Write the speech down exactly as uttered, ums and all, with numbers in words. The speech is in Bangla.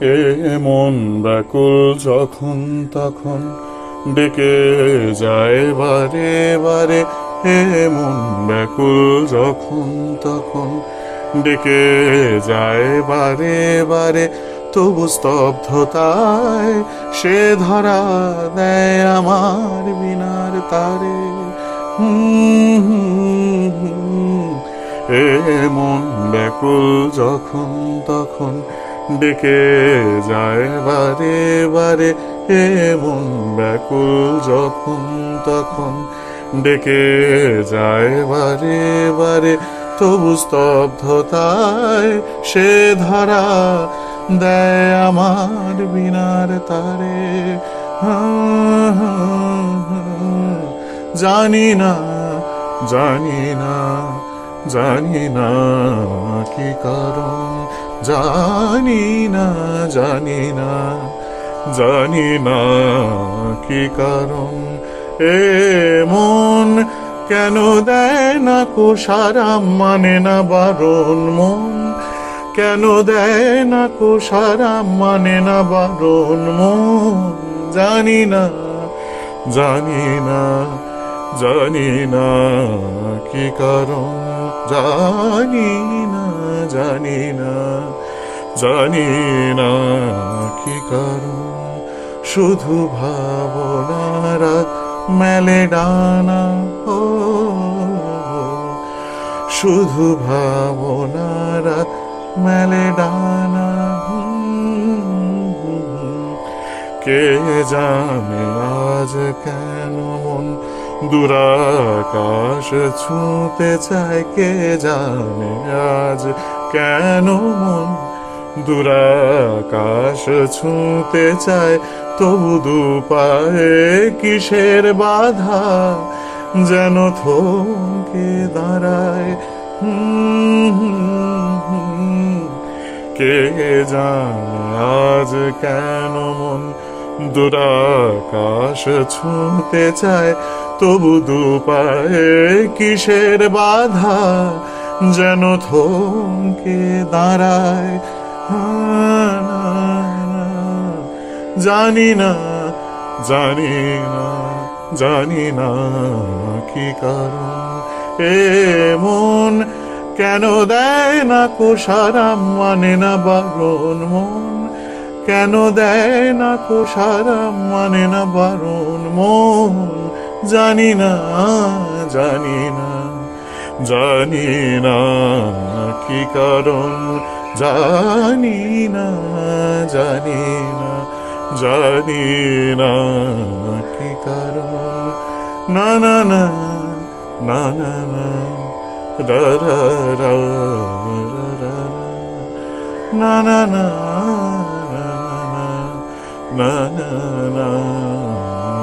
এ মন ব্যাকুল যখন তখন ডেকে যায় বারে বারে। এ মন ব্যাকুল যখন তখন ডেকে যায় বারে বারে। তবু স্তব্ধতায় সে ধরা দেয় আমার বিনার তারে। এ মন ব্যাকুল যখন তখন ডেকে যায় বারে বারে। এ মন ব্যাকুল যখন তখন ডেকে যায় বারে বারে। তবু স্তব্ধতায় সে ধরা দেয় আমার বিনার তারে। জানি না জানি না জানি না কি কারণ। জানি না জানি না জানি না কি কারণ। এ মন কেন দেয় না কো সারা, মানে না বারণ। মন কেন দেয় না কো সারা, মানে না বারণ। মন জানি না জানি না জানি না কি কারণ। জানি না জানি না জানি না কি কারণ। শুধু ভাবনার মেলে ডানা, ও শুধু ভাবনার মেলে ডানা। কে জানে আজ কেন মন দুরাকাশ ছুঁতে চায়। কে জানে আজ কেন মন দুরাকাশ ছুঁতে চায়। তবু দুপায়ে কিসের বাধা যেন থমকে দাঁড়ায়। কে জানে আজ কেন মন দুরাকাশ ছুঁতে চায়। তবু দুপায়ে কিসের বাধা যেন থমকে দাঁড়ায়। জানি না জানি না জানি না কি কারণ। এ মন কেন দেয় না কো সারা, মানে না বারণ। মন কেন দেয় না কো সারা, মানে না বারণ। মন জানি না জানি না জানি না কি কারণ। জানি না জানি না জানি না কি কারণ। না না না না না না রা রা রা রা না না না না না না না